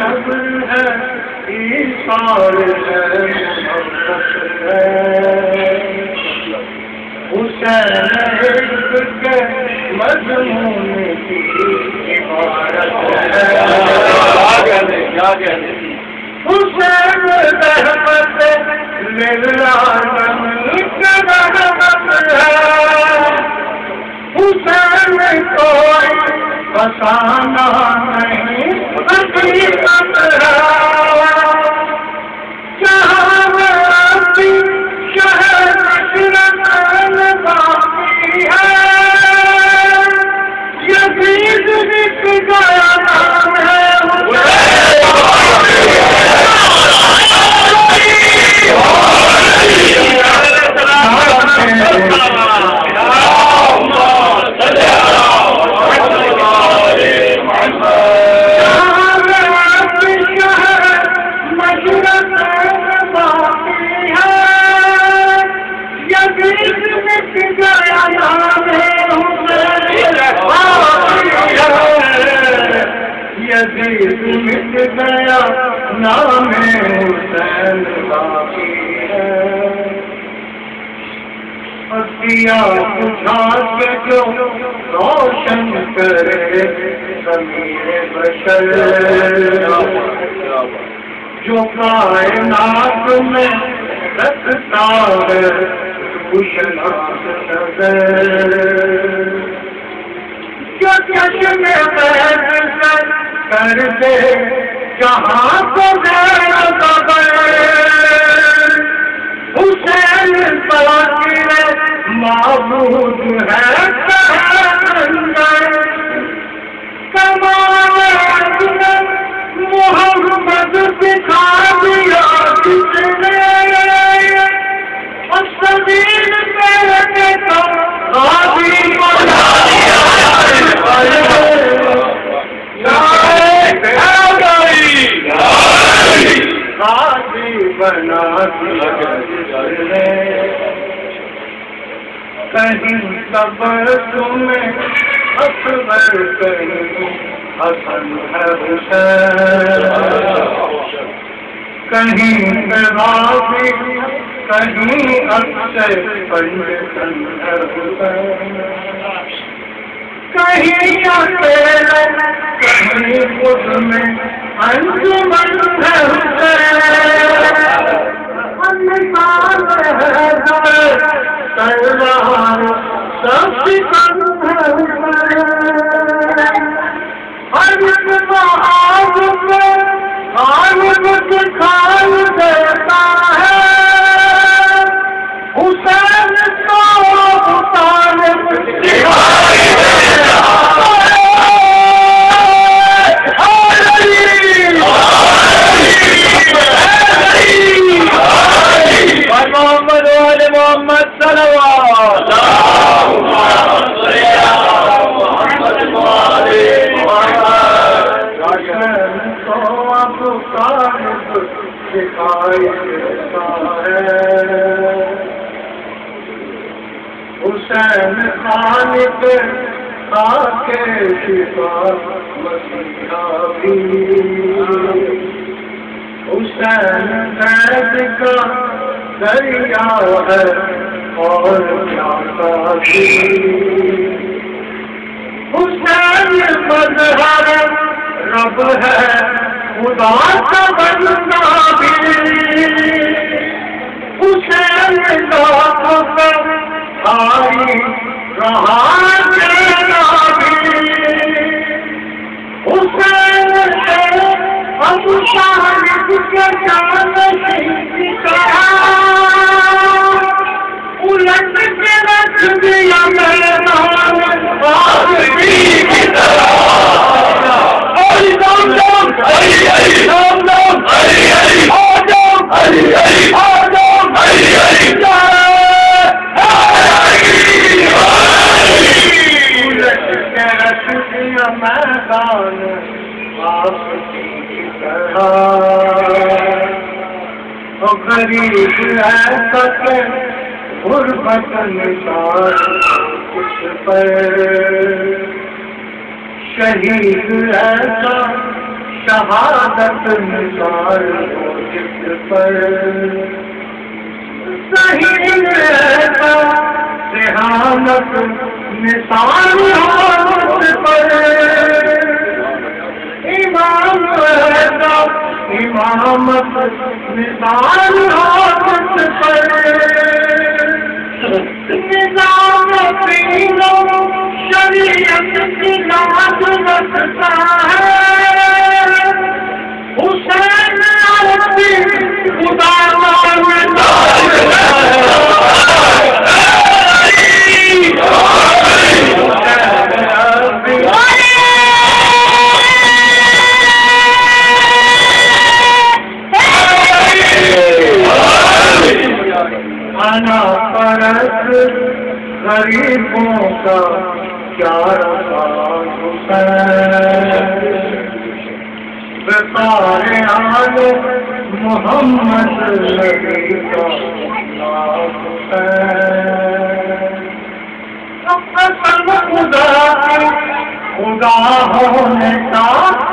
صبر ہے ایثار ہے محبت ہے حسین عشق کے مضمون کی عبارت ہے حسین رحمت للعالمین کا رحمت ہے حسین کوئی فسانہ نہیں حقیقت ہے جہاں اپنی شہر مشرقین باقی ہے یزید بک گیا نام ہے یزید مٹ گیا نام حسین باقی ہے عطیہ بجھا کے جو روشن کرے ضمیر بشر جو کائنات میں رکھتا ہے خوشناس نظر جو چشم بیت کر دے جہاں کو غیر خبر حسین باقی معبود ہے کمال محمد دکھا دیا کس نے السبیل پہ تو غازی بنا دیا غازی بنا دیا کہیں صبر تمہیں اکبر کہیں حسن ہے حسین کہیں غازی کہیں اکثر پنجتن ہے حسین کہیں اکیلے کہیں خود میں انجمن ہے حسین تلوار سب سکن ہے حسین غالب دکھائی دیتا ہے حسین کو طالب دکھائی دیتا محمد وآل محمد صلوات دکھائی دیتا ہے حسین خالق خاک شفا مسیحا بھی حسین قید کا دریا ہے اور پیاسا بھی حسین مظہر رب ہے خدا کا بندہ بھی حسین لاکھ پر آئی رہا دینا بھی حسین ہے ابو طالب کے جانشین کی طرح الٹ کے رکھ دیا میدان غازی کی طرح غریب ایسا کہ غربت نثار اس پر شہید ایسا شہادت نثار ہو جس پر صحیح رہتا ذہانت نثار ہو جس پر امام رہتا امامت نثار ہو جس پر نظام دینوں شریعت کی لات رکھتا ہے حسین عربی خدا غریبوں کا کیا رہا حسین وقار آل محمد نبی کا حسین خدا ہونے کا